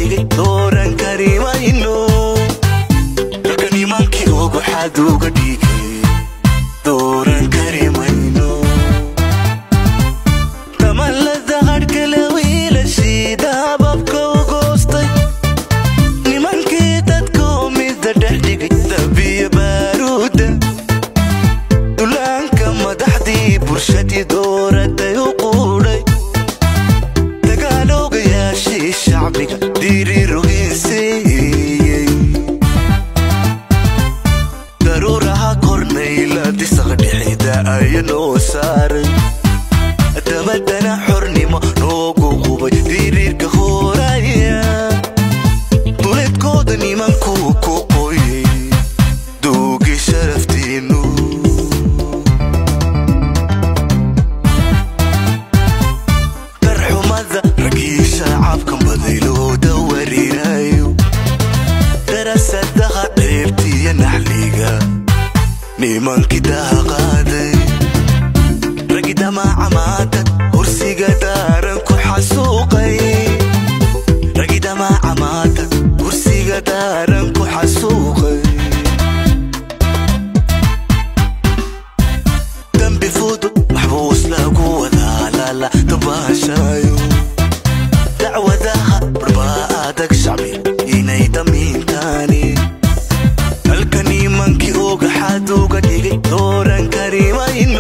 dhigay dooran kari mayno dalka nimankii ugu xaduuga dhigay dooran kari mayno tamallada hadhkale wiilashii daababka u goostay nimankii dadkoo midda dhex dhigay dabiya baaruuda dulaanka madaxdii bulshadii dooratay u quudhay dagaaloogayaashii shacbiga dhiirirogeysay daruuraha kornayla disaqa dhixida ayanoo saaray dabadana xornimo noogu qubay diriirka hooraya duleedkooda nimankuu ku qoyay duugii sharaftiinu darxumada ragii shacabkan baday loo dawarirayo darasadaha qeybtiya naxliga nimankii daaqaaday ragi damaacamaadad kursiga daaran ku xasuuqay ragi damaacamaadad kursiga daaran ku xasuuqay dambi fudud maxbuus lagu wadaalala dabaashaayo dacwadaha barbaa adag shacbi inay damiintaani halka nimankii uga xaduuga dhigay dooran kari mayno